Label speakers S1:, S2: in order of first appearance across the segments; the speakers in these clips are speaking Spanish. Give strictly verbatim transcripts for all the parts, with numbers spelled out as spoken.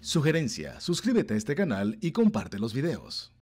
S1: Sugerencia, suscríbete a este canal y comparte los videos.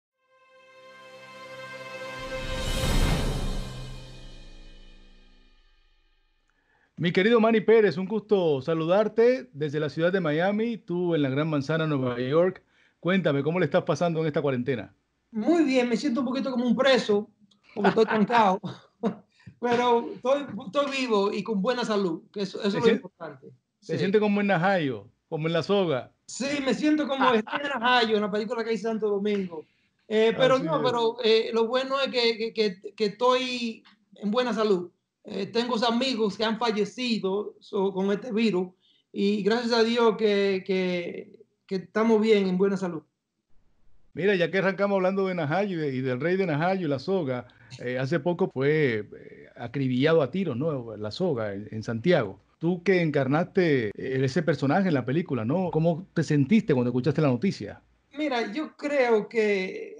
S2: Mi querido Manny Pérez, un gusto saludarte desde la ciudad de Miami, tú en la Gran Manzana, Nueva York. Cuéntame, ¿cómo le estás pasando en esta cuarentena?
S3: Muy bien, me siento un poquito como un preso porque estoy trancado, pero estoy, estoy vivo y con buena salud, que eso, eso es
S2: ¿Te,
S3: lo
S2: sien-
S3: importante.
S2: te
S3: Sí,
S2: sientes como en Najayo, como en La Soga?
S3: sí, me siento como Estela Rayo en la película que hice Santo Domingo. Eh, pero
S2: Así
S3: no,
S2: es.
S3: pero eh, lo bueno es que, que, que, que estoy en buena salud. Eh, tengo amigos que han fallecido so, con este virus y gracias a Dios que, que, que estamos bien, en buena salud.
S2: Mira, ya que arrancamos hablando de Najayo y, de- y del rey de Najayo y La Soga, eh, hace poco fue eh, acribillado a tiros, ¿no? La Soga en, en Santiago. Tú que encarnaste eh, ese personaje en la película, ¿no? ¿Cómo te sentiste cuando escuchaste la noticia?
S3: Mira, yo creo que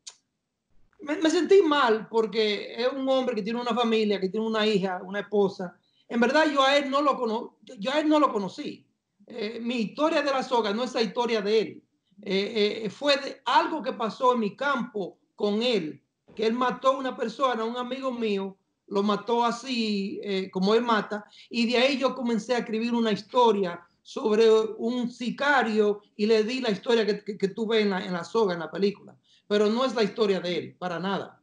S3: me, me sentí mal porque es un hombre que tiene una familia, que tiene una hija, una esposa. En verdad yo a él no lo, cono yo a él no lo conocí. Eh, mi historia de la soga no es la historia de él. Eh, eh, fue de algo que pasó en mi campo con él, que él mató a una persona, un amigo mío, lo mató así eh, como él mata, y de ahí yo comencé a escribir una historia sobre un sicario y le di la historia que, que, que tú ves en la, en la soga, en la película, pero no es la historia de él, para nada.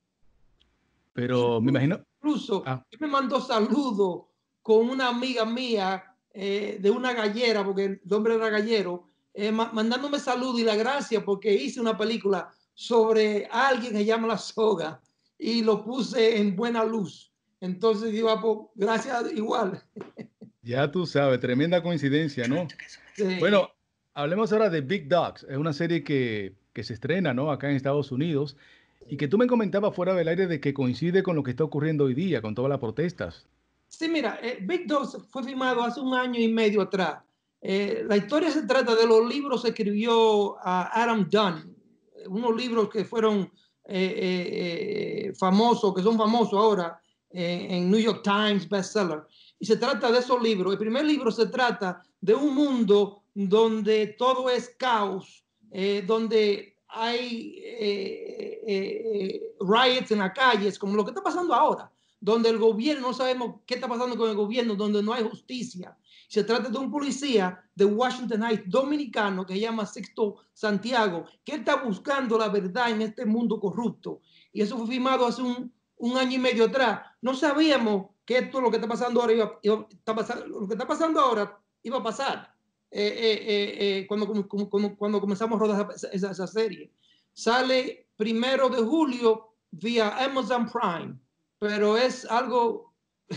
S2: Pero me
S3: Incluso,
S2: imagino,
S3: incluso
S2: ah,
S3: él me mandó saludos con una amiga mía eh, de una gallera, porque el hombre era gallero, eh, ma mandándome saludos y la gracia porque hice una película sobre alguien que se llama La Soga y lo puse en buena luz. Entonces digo, ah, pues, gracias igual.
S2: ya tú sabes, tremenda coincidencia, ¿no?
S3: Sí.
S2: Bueno, hablemos ahora de Big Dogs. Es una serie que, que se estrena, ¿no? Acá en Estados Unidos y que tú me comentabas fuera del aire de que coincide con lo que está ocurriendo hoy día, con todas las protestas.
S3: Sí, mira, eh, Big Dogs fue filmado hace un año y medio atrás. Eh, la historia se trata de los libros que escribió uh, Adam Dunn, unos libros que fueron eh, eh, eh, famosos, que son famosos ahora eh, en New York Times bestseller. Y se trata de esos libros. El primer libro se trata de un mundo donde todo es caos, eh, donde hay eh, eh, riots en las calles, como lo que está pasando ahora, donde el gobierno, no sabemos qué está pasando con el gobierno, donde no hay justicia. Se trata de un policía de Washington Heights dominicano que se llama Sixto Santiago, que está buscando la verdad en este mundo corrupto. Y eso fue filmado hace un, un año y medio atrás. No sabíamos que esto, lo que está pasando ahora, iba, iba, está pasando, lo que está pasando ahora iba a pasar eh, eh, eh, eh, cuando, cuando, cuando, comenzamos a rodar esa, esa, esa serie. Sale primero de julio vía Amazon Prime, pero es algo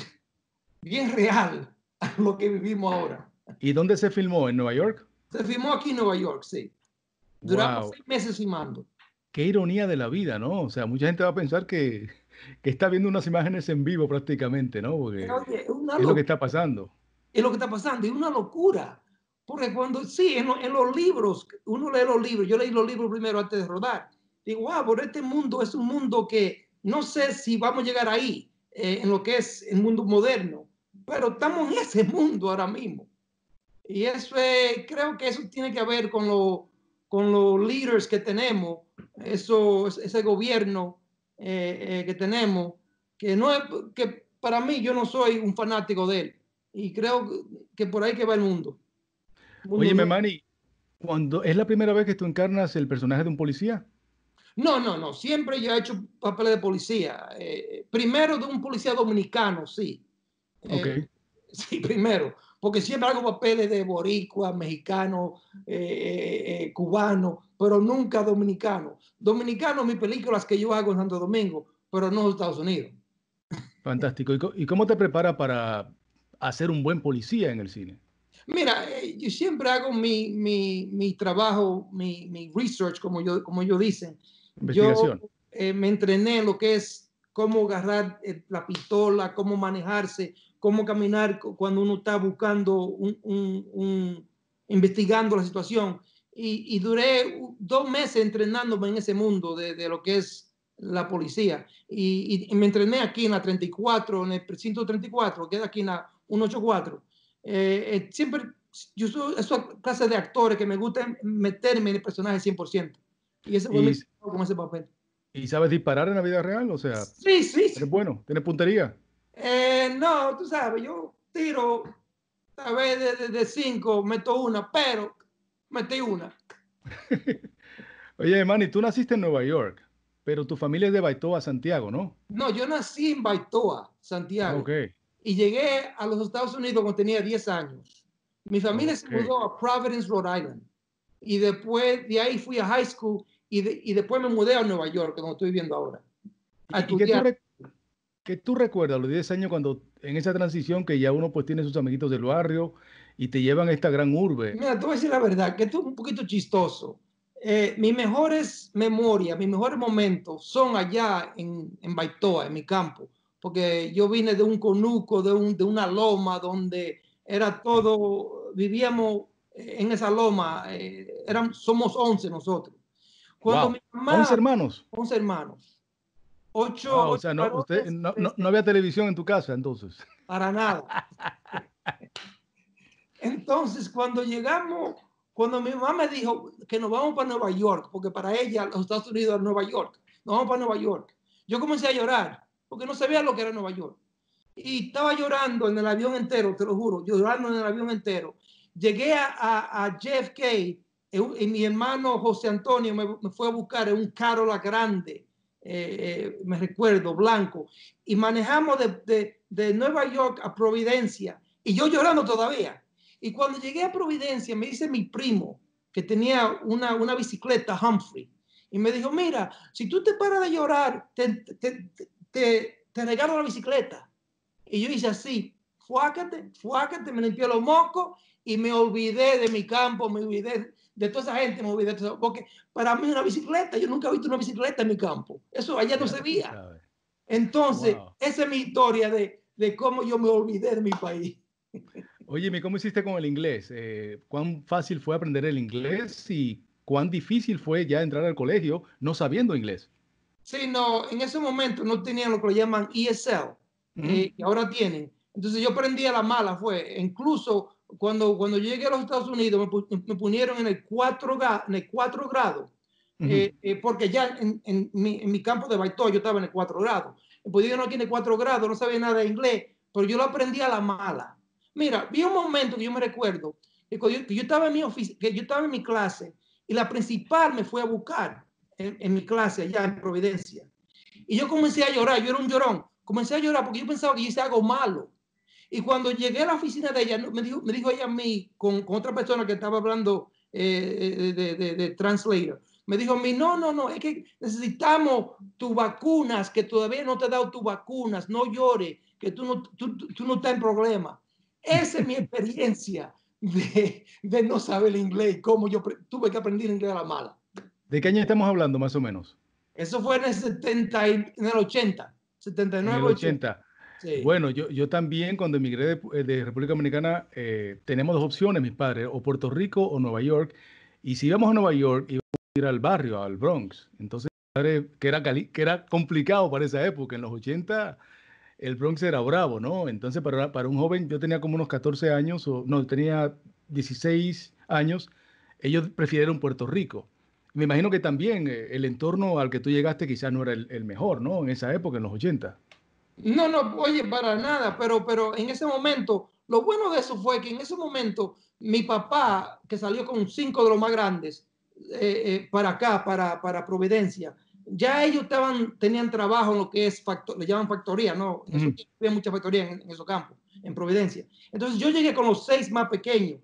S3: bien real a lo que vivimos ahora.
S2: ¿Y dónde se filmó? ¿En Nueva York?
S3: Se filmó aquí en Nueva York, sí. Duramos
S2: Wow,
S3: seis meses filmando.
S2: qué ironía de la vida, ¿no? O sea, mucha gente va a pensar que, que está viendo unas imágenes en vivo prácticamente, ¿no? Porque
S3: Oye, es una
S2: es lo que
S3: locura,
S2: está pasando.
S3: es lo que está pasando, es una locura. Porque cuando, sí, en, lo, en, los libros, uno lee los libros, yo leí los libros primero antes de rodar. Digo, wow, pero este mundo es un mundo que no sé si vamos a llegar ahí, eh, en lo que es el mundo moderno, pero estamos en ese mundo ahora mismo. Y eso es, creo que eso tiene que ver con, lo, con los líderes que tenemos, eso, ese gobierno eh, eh, que tenemos, que no es, que para mí yo no soy un fanático de él. Y creo que por ahí que va el mundo. El mundo
S2: Óyeme,
S3: nuevo.
S2: Manny, cuando es la primera vez que tú encarnas el personaje de un policía.
S3: No, no, no. Siempre yo he hecho papeles de policía. Eh, primero de un policía dominicano, sí.
S2: Ok.
S3: Eh, sí, primero. Porque siempre hago papeles de boricua, mexicano, eh, eh, eh, cubano, pero nunca dominicano. Dominicano, mis películas que yo hago en Santo Domingo, pero no en Estados Unidos.
S2: Fantástico. ¿Y, co- y cómo te prepara para hacer un buen policía en el cine?
S3: Mira, eh, yo siempre hago mi, mi, mi trabajo, mi, mi, research, como yo, como ellos dicen. Yo
S2: Investigación.
S3: eh, me entrené en lo que es cómo agarrar eh, la pistola, cómo manejarse, cómo caminar cuando uno está buscando, un, un, un, investigando la situación. Y, y, duré dos meses entrenándome en ese mundo de, de lo que es la policía. Y, y, y, me entrené aquí en la treinta y cuatro, en el precinto treinta y cuatro, que es aquí en la ciento ochenta y cuatro. Eh, eh, siempre yo soy esa clase de actores que me gusta meterme en el personaje cien por ciento. Y ese fue mi
S2: ¿Y,
S3: con ese papel.
S2: y sabes disparar en la vida real? O sea,
S3: Sí, sí,
S2: eres
S3: sí.
S2: bueno, tienes puntería.
S3: Eh, no, tú sabes, yo tiro, a ver, de, de, de cinco, meto una, pero metí una.
S2: Oye, Manny, tú naciste en Nueva York, pero tu familia es de Baitoa, Santiago, ¿no?
S3: No, yo nací en Baitoa,
S2: Ah,
S3: Santiago,
S2: ok,
S3: y llegué a los Estados Unidos cuando tenía diez años. Mi familia se
S2: ok.
S3: mudó a Providence, Rhode Island, y después de ahí fui a high school y, de, y después me mudé a Nueva York, donde estoy viviendo ahora, a
S2: ¿Y, y qué tú,
S3: estudiar.
S2: re- qué tú recuerdas a los diez años cuando en esa transición que ya uno pues tiene sus amiguitos del barrio y te llevan a esta gran urbe?
S3: Mira, te voy a decir la verdad, que esto es un poquito chistoso. Eh, mis mejores memorias, mis mejores momentos son allá en, en Baitoa, en mi campo, porque yo vine de un conuco, de, un, de una loma donde era todo, vivíamos en esa loma, eh, eran, somos once nosotros. Cuando mi
S2: Wow, once
S3: mamá,
S2: hermanos.
S3: once hermanos, ocho,
S2: Wow, o
S3: ocho
S2: sea, no, usted,
S3: varones,
S2: no,
S3: tres
S2: no, no
S3: hembras,
S2: había televisión en tu casa entonces.
S3: para nada. Entonces, cuando llegamos, cuando mi mamá me dijo que nos vamos para Nueva York, porque para ella los Estados Unidos es Nueva York, nos vamos para Nueva York, yo comencé a llorar, porque no sabía lo que era Nueva York. Y estaba llorando en el avión entero, te lo juro, llorando en el avión entero. Llegué a, a, a J F K y, y mi hermano José Antonio me, me, fue a buscar en un Carola grande, eh, eh, me recuerdo, blanco, y manejamos de, de, de Nueva York a Providencia, y yo llorando todavía. Y cuando llegué a Providencia, me dice mi primo, que tenía una, una bicicleta Humphrey, y me dijo, mira, si tú te paras de llorar, te, te, te, te regalo la bicicleta. Y yo hice así, fuácate, fuácate, me limpié los mocos y me olvidé de mi campo, me olvidé de toda esa gente, me olvidé de todo, porque para mí una bicicleta, yo nunca he visto una bicicleta en mi campo, eso allá no
S2: Ya
S3: se
S2: tú
S3: veía.
S2: sabes.
S3: Entonces,
S2: Wow.
S3: esa es mi historia de, de cómo yo me olvidé de mi país.
S2: Oye, ¿cómo hiciste con el inglés? Eh, ¿cuán fácil fue aprender el inglés y cuán difícil fue ya entrar al colegio no sabiendo inglés?
S3: Sí, no, en ese momento no tenían lo que le llaman E S L,
S2: ¿Mm?
S3: eh, que ahora tienen. Entonces yo aprendí a la mala, fue. Incluso cuando, cuando llegué a los Estados Unidos me, me pusieron en el cuatro, en el cuatro grado,
S2: Ujú.
S3: eh, eh, porque ya en, en, mi, en, mi, campo de Baitoa yo estaba en el cuatro grado. Pues yo no tiene cuatro grados, no sabía nada de inglés, pero yo lo aprendí a la mala. Mira, vi un momento que yo me recuerdo, que yo, que yo, estaba, en mi ofici que yo estaba en mi clase y la principal me fue a buscar en, en mi clase allá en Providencia. Y yo comencé a llorar, yo era un llorón, comencé a llorar porque yo pensaba que yo hice algo malo. Y cuando llegué a la oficina de ella, me dijo, me dijo ella a mí, con, con otra persona que estaba hablando eh, de, de, de translator, me dijo a mí, no, no, no, es que necesitamos tus vacunas, que todavía no te he dado tus vacunas, no llores, que tú no, tú, tú no estás en problema. Esa es mi experiencia de, de no saber el inglés, cómo yo tuve que aprender inglés a la mala.
S2: ¿De qué año estamos hablando más o menos?
S3: Eso fue en el setenta, en el ochenta,
S2: En el
S3: setenta y nueve, ochenta.
S2: ochenta.
S3: Sí.
S2: Bueno, yo, yo también cuando emigré de, eh, de República Dominicana eh, teníamos dos opciones, mis padres, o Puerto Rico o Nueva York. Y si íbamos a Nueva York, íbamos a ir al barrio, al Bronx. Entonces, padre, que era, cali- que era complicado para esa época. En los ochenta el Bronx era bravo, ¿no? Entonces, para, para un joven, yo tenía como unos catorce años, o no, tenía dieciséis años, ellos prefirieron Puerto Rico. Me imagino que también eh, el entorno al que tú llegaste quizás no era el, el mejor, ¿no? En esa época, en los ochenta.
S3: No, no, oye, para nada, pero, pero en ese momento, lo bueno de eso fue que en ese momento mi papá, que salió con cinco de los más grandes, eh, eh, para acá, para, para Providencia, ya ellos estaban, tenían trabajo en lo que es, factor, le llaman factoría, ¿no? En eso
S2: Ujú.
S3: había mucha factoría en, en esos campos, en Providencia. Entonces yo llegué con los seis más pequeños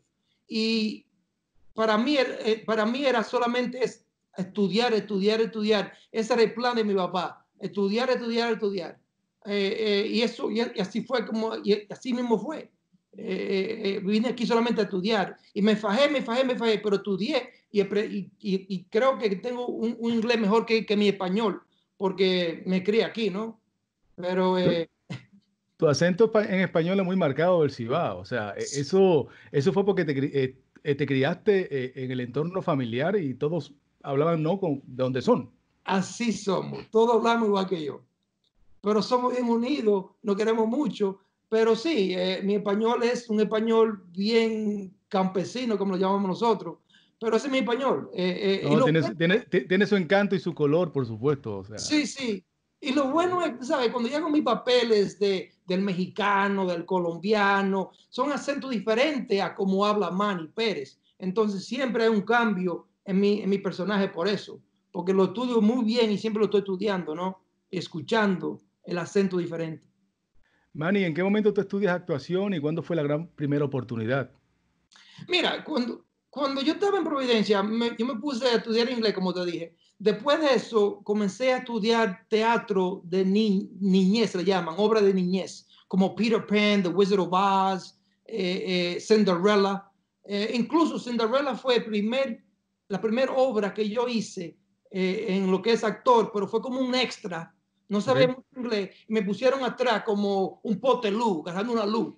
S3: y para mí, eh, para mí era solamente es estudiar, estudiar, estudiar. Ese era el plan de mi papá, estudiar, estudiar, estudiar. Eh, eh, y eso, y, y así fue como, y así mismo fue. Eh, eh, vine aquí solamente a estudiar y me fajé, me fajé, me fajé, pero estudié y, y, y creo que tengo un, un inglés mejor que, que, mi español porque me crié aquí, ¿no? Pero
S2: Tu,
S3: eh,
S2: tu acento pa- en español es muy marcado del Cibao. O sea, e- eso, eso fue porque te, cri- eh, eh, te criaste eh, en el entorno familiar y todos hablaban, ¿no? Con, de donde son.
S3: así somos, todos hablamos igual que yo. Pero somos bien unidos, nos queremos mucho. Pero sí, eh, mi español es un español bien campesino, como lo llamamos nosotros, pero ese es mi español. Eh, eh, y
S2: No,
S3: lo
S2: tiene,
S3: bueno,
S2: su- tiene, ti- tiene su encanto y su color, por supuesto. O sea,
S3: sí, sí. Y lo bueno es, ¿sabes? Cuando yo hago mis papeles de, del mexicano, del colombiano, son acentos diferentes a cómo habla Manny Pérez. Entonces siempre hay un cambio en mi, en mi personaje por eso, porque lo estudio muy bien y siempre lo estoy estudiando, ¿no? Escuchando el acento diferente.
S2: Manny, ¿en qué momento tú estudias actuación y cuándo fue la gran primera oportunidad?
S3: Mira, cuando, cuando yo estaba en Providencia, me, yo me puse a estudiar inglés, como te dije. Después de eso, comencé a estudiar teatro de ni, niñez, le llaman, obra de niñez, como Peter Pan, The Wizard of Oz, eh, eh, Cinderella. Eh, incluso Cinderella fue el primer, la primera obra que yo hice eh, en lo que es actor, pero fue como un extra. No sabía
S2: ¿Ok?
S3: mucho inglés y me pusieron atrás como un pote de luz, agarrando una luz.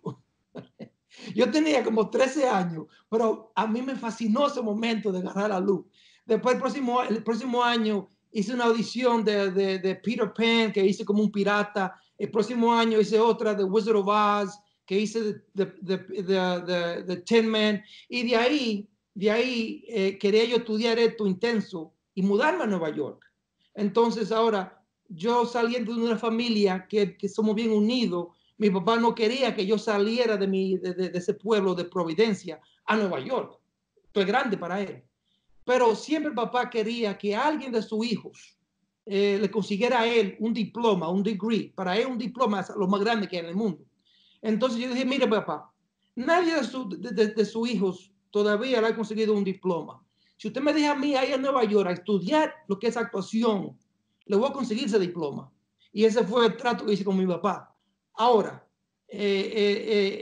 S3: Yo tenía como trece años, pero a mí me fascinó ese momento de agarrar la luz. Después, el próximo, el próximo año, hice una audición de, de, de Peter Pan, que hice como un pirata. El próximo año hice otra de Wizard of Oz, que hice de, de, de, de, de, de Tin Man. Y de ahí, de ahí eh, quería yo estudiar esto intenso y mudarme a Nueva York. Entonces, ahora, yo saliendo de una familia que, que somos bien unidos, mi papá no quería que yo saliera de, mi, de, de, de ese pueblo de Providencia a Nueva York. Esto es grande para él. Pero siempre el papá quería que alguien de sus hijos eh, le consiguiera a él un diploma, un degree. Para él un diploma es lo más grande que hay en el mundo. Entonces yo dije, mire papá, nadie de, su, de, de, de sus hijos todavía le ha conseguido un diploma. Si usted me deja a mí ahí en Nueva York a estudiar lo que es actuación, le voy a conseguir ese diploma. Y ese fue el trato que hice con mi papá. Ahora, eh, eh,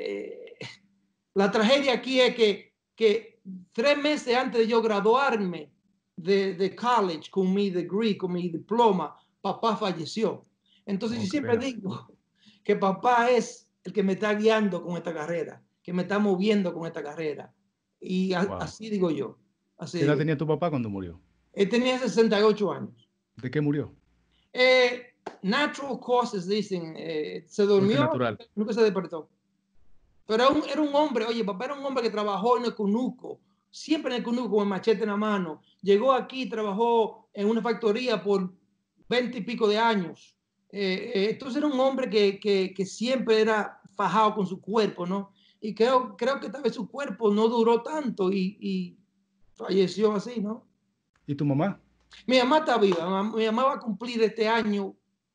S3: eh, eh, la tragedia aquí es que, que tres meses antes de yo graduarme de, de college con mi degree, con mi diploma, papá falleció. Entonces
S2: Oh,
S3: yo
S2: qué
S3: siempre
S2: pena.
S3: digo que papá es el que me está guiando con esta carrera, que me está moviendo con esta carrera. Y a,
S2: Wow.
S3: así digo yo, así
S2: ¿Qué edad
S3: digo.
S2: tenía tu papá cuando murió?
S3: Él tenía sesenta y ocho años.
S2: ¿De qué murió?
S3: Eh, natural causes, dicen, eh, se
S2: Muerte
S3: durmió,
S2: natural.
S3: nunca se despertó. Pero era un, era un hombre, oye, papá era un hombre que trabajó en el Conuco, siempre en el Conuco con el machete en la mano. Llegó aquí, trabajó en una factoría por veinte y pico de años. Eh, eh, entonces era un hombre que, que, que siempre era fajado con su cuerpo, ¿no? Y creo, creo que tal vez su cuerpo no duró tanto y, y falleció así, ¿no?
S2: ¿Y tu mamá?
S3: Mi mamá está viva, mi mamá va a cumplir este año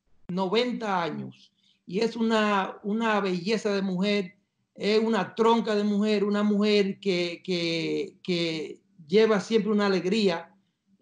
S3: noventa años y es una, una belleza de mujer, es una tronca de mujer, una mujer que, que, que lleva siempre una alegría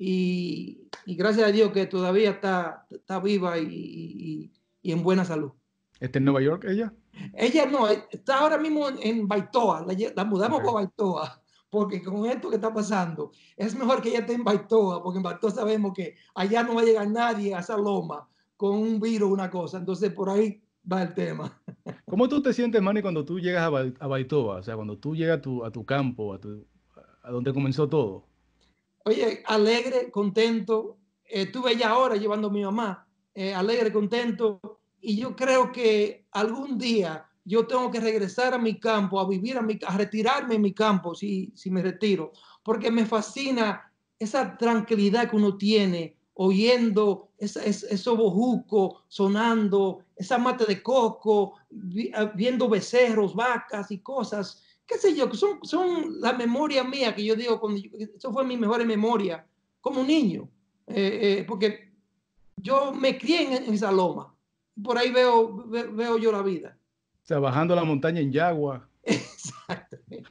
S3: y, y, gracias a Dios que todavía está, está viva y, y, y, en buena salud.
S2: ¿Está en Nueva York ella?
S3: Ella no, está ahora mismo en, en Baitoa, la, la mudamos
S2: Okay.
S3: para Baitoa, porque con esto que está pasando, es mejor que ella esté en Baitoa, porque en Baitoa sabemos que allá no va a llegar nadie a esa loma con un virus, una cosa. Entonces, por ahí va el tema.
S2: ¿Cómo tú te sientes, Manny, cuando tú llegas a, Bai- a Baitoa? O sea, cuando tú llegas a tu, a tu campo, a, tu, a donde comenzó todo.
S3: Oye, alegre, contento. Eh, estuve ya ahora llevando a mi mamá, eh, alegre, contento. Y yo creo que algún día yo tengo que regresar a mi campo, a vivir, a, mi, a retirarme en mi campo, si, si me retiro, porque me fascina esa tranquilidad que uno tiene oyendo esa, es, esos bojucos sonando, esa mata de coco, vi, viendo becerros, vacas y cosas, qué sé yo, que son, son la memoria mía que yo digo, cuando yo, eso fue mi mejor memoria como niño, eh, eh, porque yo me crié en, en esa loma, por ahí veo, veo, veo yo la vida.
S2: O sea, bajando la montaña en Yagua,
S3: Exactamente.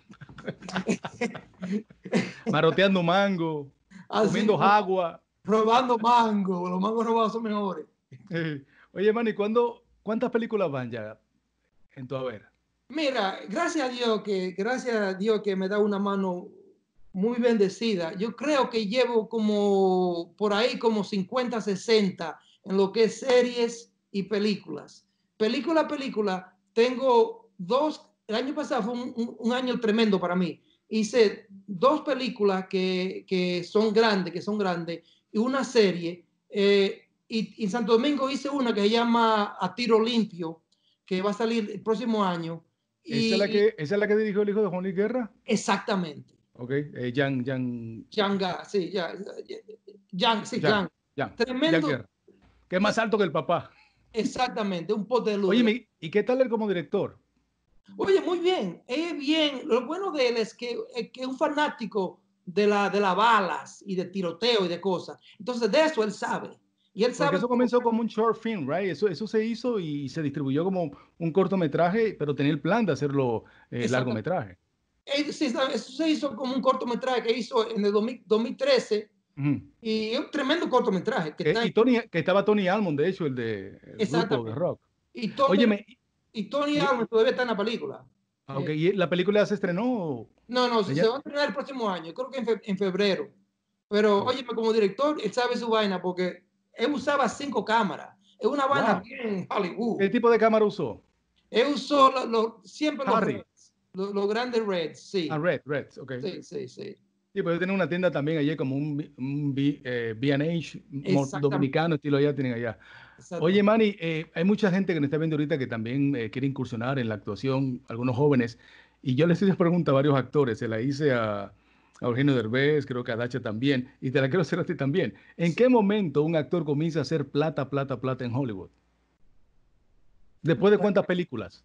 S2: maroteando mango,
S3: Así,
S2: comiendo agua.
S3: robando mango, los mangos robados son mejores.
S2: Eh, Oye, Manny, ¿cuándo, ¿cuántas películas van ya en tu haber?
S3: Mira, gracias a Dios que, gracias a Dios que me da una mano muy bendecida. Yo creo que llevo como por ahí como cincuenta, sesenta en lo que es series y películas. Película a película, tengo dos, el año pasado fue un, un, un año tremendo para mí. Hice dos películas que, que son grandes, que son grandes, y una serie. Eh, y, y en Santo Domingo hice una que se llama A Tiro Limpio, que va a salir el próximo año
S2: ¿Esa es la
S3: Y
S2: que, esa es la que dirigió el hijo de Juan Luis Guerra?
S3: exactamente.
S2: Ok, eh, Jan, Jan,
S3: Yanga, sí, ya, Yang, sí,
S2: Jan,
S3: Yang.
S2: Jan, Jan
S3: Tremendo,
S2: Guerra, que es más alto que el papá.
S3: exactamente, un pote de luz. De
S2: Oye, ¿y qué tal él como director?
S3: Oye, muy bien, es bien. Lo bueno de él es que es que es un fanático de la de las balas y de tiroteo y de cosas. Entonces, de eso él sabe. Y él
S2: Porque
S3: sabe
S2: eso
S3: cómo.
S2: comenzó como un short film, right? Eso, eso se hizo y se distribuyó como un cortometraje, pero tenía el plan de hacerlo eh,
S3: Exactamente.
S2: largometraje.
S3: Él- sí, eso se hizo como un cortometraje que hizo en el dos mil dos mil trece
S2: Ujú.
S3: y es un tremendo cortometraje que
S2: Que,
S3: está en.
S2: y Tony, que estaba Tony Almond, de hecho, el de el grupo de
S3: Exactamente.
S2: rock.
S3: Y Tony,
S2: Óyeme,
S3: y Tony
S2: y,
S3: Allen todavía está en la película.
S2: ah, ok,
S3: Eh,
S2: ¿y la película ya se estrenó?
S3: no, no, se,
S2: ¿Ya?
S3: se va a estrenar el próximo año, creo que en, fe- en febrero. Pero,
S2: Oh,
S3: óyeme, como director, él sabe su vaina porque él usaba cinco cámaras. Es una vaina
S2: wow.
S3: bien Hollywood.
S2: ¿Qué tipo de cámara usó?
S3: Él usó lo- lo- siempre los
S2: Harry.
S3: Reds, los, los grandes Reds,
S2: Ah,
S3: sí,
S2: Red, Red, ok.
S3: sí, sí, sí.
S2: Sí, pues yo tenía una tienda también allí como un, B- un B- eh, B and H mo-
S3: Exactamente,
S2: dominicano, estilo allá tienen allá. Oye,
S3: exactamente.
S2: Manny, eh, hay mucha gente que nos está viendo ahorita que también eh, quiere incursionar en la actuación, algunos jóvenes, y yo les hice esa pregunta a varios actores, se la hice a, a Eugenio Derbez, creo que a Dacha también, y te la quiero hacer a ti también. ¿En
S3: Sí.
S2: qué momento un actor comienza a hacer plata, plata, plata en Hollywood? ¿Después de cuántas películas?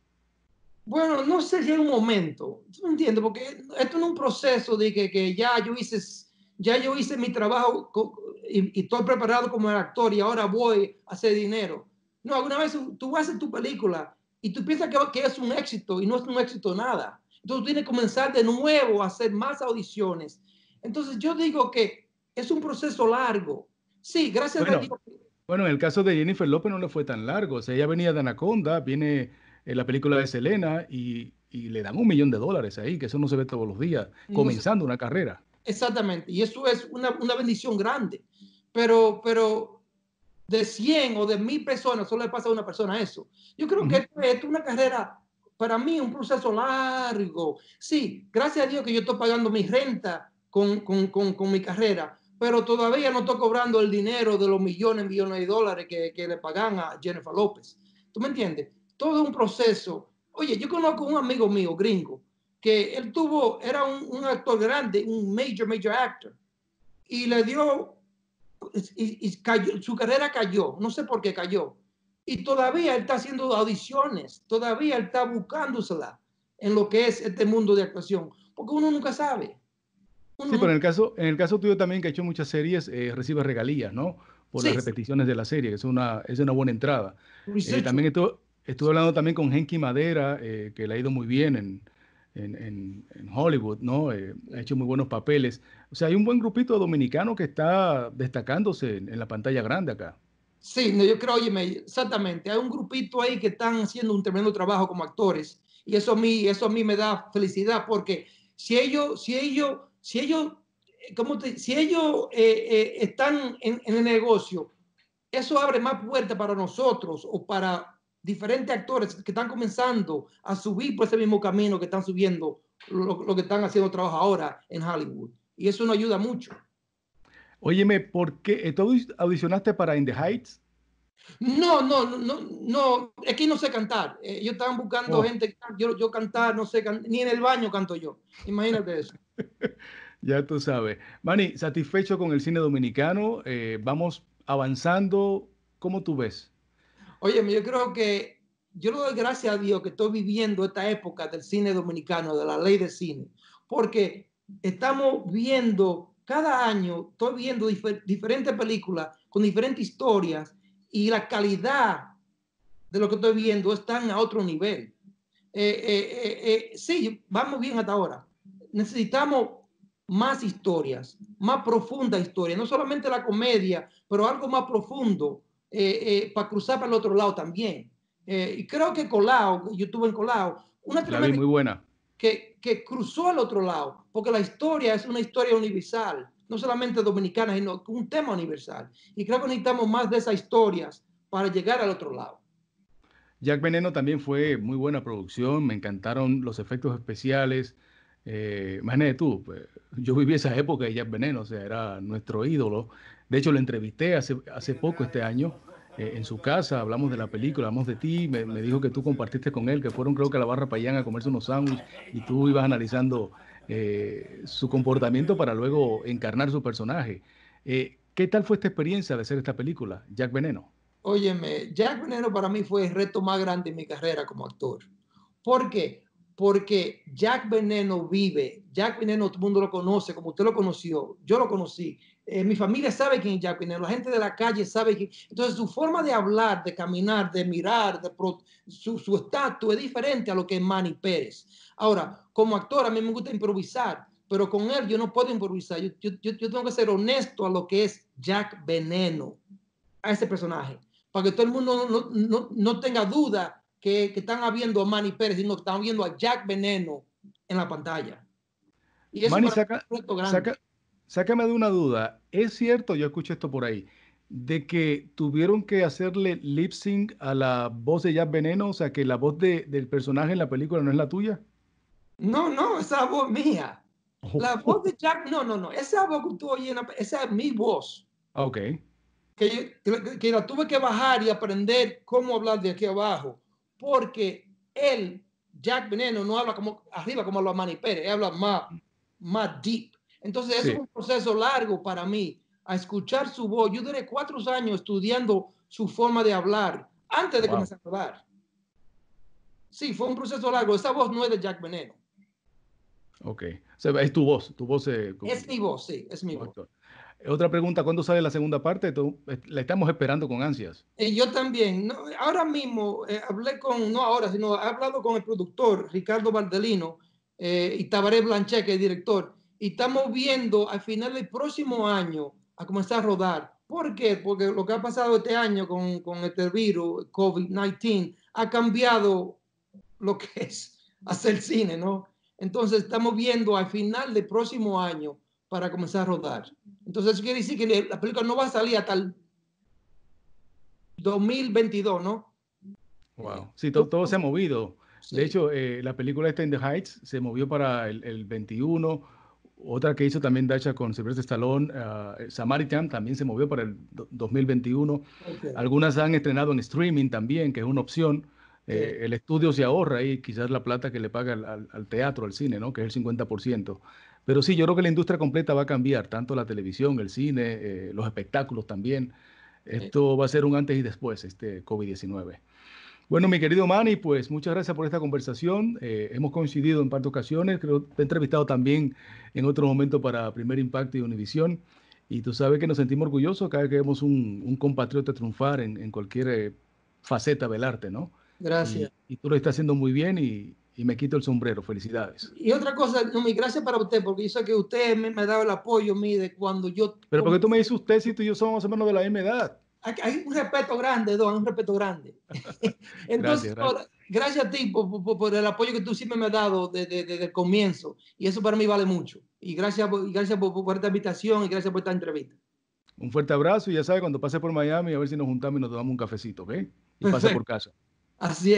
S3: Bueno, no sé si hay un momento, ¿tú me entiendes? Porque esto no es un proceso de que, que ya yo hice, ya yo hice mi trabajo co- y, y estoy preparado como actor y ahora voy a hacer dinero. No, alguna vez tú haces tu película y tú piensas que, que es un éxito y no es un éxito nada. Entonces tú tienes que comenzar de nuevo a hacer más audiciones. Entonces yo digo que es un proceso largo. Sí, gracias a
S2: Bueno,
S3: Dios.
S2: bueno, en el caso de Jennifer López no le fue tan largo, o sea, ella venía de Anaconda, viene en la película de Selena y, y le dan un millón de dólares ahí, que eso no se ve todos los días,
S3: No sé.
S2: comenzando una carrera.
S3: Exactamente, y eso es una, una bendición grande, pero, pero de cien o de mil personas solo le pasa a una persona eso. Yo creo que
S2: Ujú.
S3: esto, esto es una carrera, para mí, un proceso largo. Sí, gracias a Dios que yo estoy pagando mi renta con, con, con, con mi carrera, pero todavía no estoy cobrando el dinero de los millones, millones de dólares que, que le pagan a Jennifer López. ¿Tú me entiendes? Todo un proceso. Oye, yo conozco un amigo mío, gringo, que él tuvo, era un, un actor grande, un major, major actor, y le dio, y, y cayó, su carrera cayó, no sé por qué cayó. Y todavía él está haciendo audiciones, todavía él está buscándosela en lo que es este mundo de actuación, porque uno nunca sabe. Uno
S2: Sí, pero
S3: nunca,
S2: en el caso, en el caso tuyo también, que ha hecho muchas series, eh, recibe regalías, ¿no? Por las
S3: sí,
S2: repeticiones de la serie, que es una, es una buena entrada. Eh,
S3: research,
S2: también estu- estuve hablando también con Henky Madera, eh, que le ha ido muy bien en, en, en- en Hollywood, ¿no? Eh, ha hecho muy buenos papeles. O sea, hay un buen grupito dominicano que está destacándose en, en la pantalla grande acá.
S3: sí, no, yo creo, oye, exactamente, hay un grupito ahí que están haciendo un tremendo trabajo como actores y eso a mí, eso a mí me da felicidad porque si ellos, si ellos, si ellos, eh, ¿cómo te, si ellos eh, eh, están en, en el negocio, eso abre más puertas para nosotros o para diferentes actores que están comenzando a subir por ese mismo camino que están subiendo lo, lo que están haciendo trabajo ahora en Hollywood. Y eso nos ayuda mucho.
S2: Óyeme, ¿por qué? eh, ¿Tú audi- audicionaste para In the Heights?
S3: No, no, no, no, no, aquí no sé cantar. Eh, ellos estaban buscando
S2: Oh,
S3: gente, yo, yo cantar, no sé, can, ni en el baño canto yo. Imagínate eso.
S2: ya tú sabes. Manny, satisfecho con el cine dominicano. Eh, vamos avanzando. ¿Cómo tú ves?
S3: Oye, yo creo que yo le doy gracias a Dios que estoy viviendo esta época del cine dominicano, de la ley de cine, porque estamos viendo cada año, estoy viendo difer diferentes películas con diferentes historias y la calidad de lo que estoy viendo están a otro nivel. Eh, eh, eh, eh, sí, vamos bien hasta ahora. Necesitamos más historias, más profunda historia, no solamente la comedia, pero algo más profundo eh, eh, para cruzar para el otro lado también. Eh, y creo que Colao, yo estuve en Colao, una
S2: La vi
S3: tremenda
S2: muy buena.
S3: que, que cruzó al otro lado, porque la historia es una historia universal, no solamente dominicana, sino un tema universal. Y creo que necesitamos más de esas historias para llegar al otro lado.
S2: Jack Veneno también fue muy buena producción. Me encantaron los efectos especiales. Eh, imagínate tú, pues, yo viví esa época de Jack Veneno, o sea, era nuestro ídolo. De hecho, lo entrevisté hace, hace poco este año eh, en su casa, hablamos de la película, hablamos de ti, me, me dijo que tú compartiste con él, que fueron creo que a la Barra Payán a comerse unos sándwiches y tú ibas analizando eh, su comportamiento para luego encarnar su personaje. Eh, ¿qué tal fue esta experiencia de hacer esta película, Jack Veneno?
S3: Óyeme, Jack Veneno para mí fue el reto más grande en mi carrera como actor. ¿Por qué? Porque Jack Veneno vive, Jack Veneno todo el mundo lo conoce, como usted lo conoció, yo lo conocí, eh, mi familia sabe quién es Jack Veneno, la gente de la calle sabe quién. Entonces su forma de hablar, de caminar, de mirar, de pro, su, su estatus es diferente a lo que es Manny Pérez. Ahora, como actor a mí me gusta improvisar, pero con él yo no puedo improvisar, yo, yo, yo tengo que ser honesto a lo que es Jack Veneno, a ese personaje, para que todo el mundo no, no, no tenga duda que, que están viendo a Manny Pérez, sino que están viendo a Jack Veneno en la pantalla. Y eso
S2: Manny,
S3: para mí
S2: saca,
S3: es un reto grande.
S2: saca, sácame de una duda. ¿Es cierto, yo escuché esto por ahí, de que tuvieron que hacerle lip sync a la voz de Jack Veneno? O sea, que la voz de, del personaje en la película no es la tuya.
S3: No, no, esa voz mía. La voz
S2: Oh,
S3: de Jack, no, no, no. Esa voz que tú oyes, esa es mi voz.
S2: ok,
S3: Que, que, que la tuve que bajar y aprender cómo hablar de aquí abajo. Porque él, Jack Veneno, no habla como arriba como habla Manny Pérez, él habla más, más deep. Entonces, eso
S2: sí,
S3: fue un proceso largo para mí, a escuchar su voz. Yo duré cuatro años estudiando su forma de hablar antes de
S2: wow,
S3: comenzar a hablar. Sí, fue un proceso largo. Esa voz no es de Jack Veneno.
S2: ok. O sea, es tu voz, tu voz eh,
S3: Es
S2: como,
S3: mi voz, sí, es mi
S2: como
S3: voz.
S2: actor. Otra pregunta, ¿cuándo sale la segunda parte? Tú- eh, la estamos esperando con ansias.
S3: Y yo también, no, ahora mismo eh, hablé con, no ahora, sino he hablado con el productor Ricardo Valdelino eh, y Tabaré Blanchet, que es director, y estamos viendo al final del próximo año a comenzar a rodar. ¿Por qué? Porque lo que ha pasado este año con, con este virus, COVID diecinueve, ha cambiado lo que es hacer cine, ¿no? Entonces estamos viendo al final del próximo año para comenzar a rodar. Entonces eso quiere decir que la película no va a salir hasta el dos mil veintidós, ¿no? Eh,
S2: Wow. Sí, todo, todo se ha movido. De
S3: sí,
S2: hecho, eh, la película esta In the Heights se movió para el, el veintiuno. Otra que hizo también Dacha con Sylvester Stallone, uh, Samaritan, también se movió para el do- dos mil veintiuno.
S3: okay,
S2: Algunas se han estrenado en streaming también, que es una opción.
S3: sí,
S2: Eh, el estudio se ahorra ahí quizás la plata que le paga al, al- al teatro, al cine, ¿no? Que es el cincuenta por ciento. Pero sí, yo creo que la industria completa va a cambiar, tanto la televisión, el cine, eh, los espectáculos también.
S3: sí.
S2: Esto va a ser un antes y después, este COVID diecinueve. Bueno, mi querido Manny, pues muchas gracias por esta conversación. Eh, hemos coincidido en par de ocasiones, creo que te he entrevistado también en otro momento para Primer Impacto y Univisión. Y tú sabes que nos sentimos orgullosos cada vez que vemos un, un compatriota triunfar en, en cualquier eh, faceta del arte, ¿no? Y,
S3: Gracias.
S2: y tú lo estás haciendo muy bien y, y me quito el sombrero. Felicidades.
S3: Y otra cosa, no, mi gracias para usted, porque yo sé que usted me, me ha dado el apoyo mí de cuando yo
S2: Pero ¿por qué tú me
S3: comencé.
S2: dices usted si tú y yo somos más o menos de la misma edad?
S3: Hay, hay un respeto grande, Don, un respeto grande.
S2: Gracias,
S3: Entonces,
S2: gracias.
S3: por- gracias a ti por, por- por el apoyo que tú siempre me has dado desde, desde el comienzo. Y eso para mí vale mucho. Y gracias, por- y gracias por, por esta invitación y gracias por esta entrevista.
S2: Un fuerte abrazo y ya sabes, cuando pase por Miami, a ver si nos juntamos y nos tomamos un cafecito, ¿ok? Y pasa por
S3: Perfecto.
S2: casa.
S3: Así es.